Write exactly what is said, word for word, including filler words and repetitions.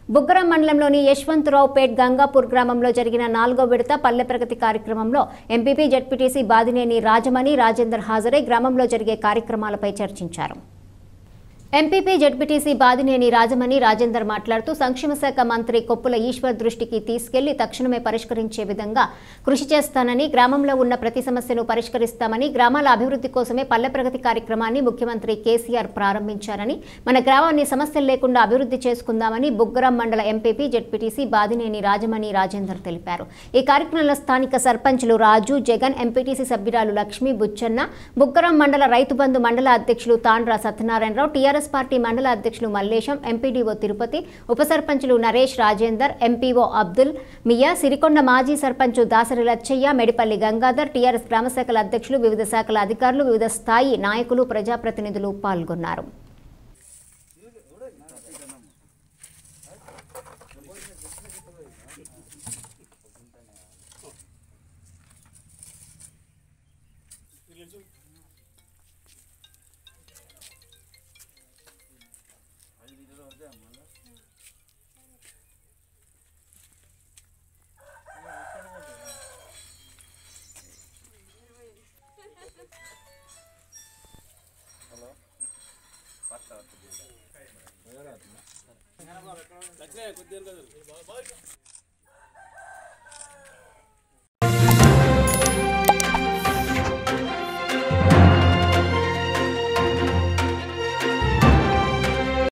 బుగ్గరం మండలంలోని యశ్వంతరావుపేట్ గంగాపూర్ గ్రామంలో జరిగిన నాలుగో విడత పల్లె ప్రగతి కార్యక్రమంలో ఎంపీపీ జెడ్పీటీసీ బాదినేని రాజమణి రాజేందర్ హాజరై గ్రామంలో జరిగే కార్యక్రమాలపై చర్చించారు. ఎంపీపీ జెడ్పీటీసీ బాదినేని రాజమణి రాజేందర్ మాట్లాడుతూ సంక్షేమ శాఖ మంత్రి కొప్పుల ఈశ్వర్ దృష్టికి తీసుకెళ్లి తక్షణమే పరిష్కరించే విధంగా కృషి చేస్తానని, గ్రామంలో ఉన్న ప్రతి సమస్యను పరిష్కరిస్తామని, గ్రామాల అభివృద్ధి కోసమే పల్లె ప్రగతి కార్యక్రమాన్ని ముఖ్యమంత్రి కేసీఆర్ ప్రారంభించారని, మన గ్రామాన్ని సమస్యలు లేకుండా అభివృద్ధి చేసుకుందామని బుగ్గరం మండల ఎంపీపీ జెడ్పీటీసీ బాదినేని రాజమణి రాజేందర్ తెలిపారు. ఈ కార్యక్రమంలో స్థానిక సర్పంచులు రాజు, జగన్, ఎంపీటీసీ సభ్యురాలు లక్ష్మి, బుచ్చన్న, బుగ్గరం మండల రైతు బంధు మండల అధ్యక్షులు తాండ్ర సత్యనారాయణరావు, టీఆర్ఎస్ పార్టీ మండల అధ్యక్షులు మల్లేశం, ఎంపీడీఓ తిరుపతి, ఉప సర్పంచులు నరేష్, రాజేందర్, ఎంపీఓ అబ్దుల్ మియా, సిరికొండ మాజీ సర్పంచ్ దాసరి లచ్చయ్య, మెడిపల్లి గంగాధర్, టీఆర్ఎస్ గ్రామ శాఖల అధ్యక్షులు, వివిధ శాఖల అధికారులు, వివిధ స్థాయి నాయకులు, ప్రజాప్రతినిధులు పాల్గొన్నారు.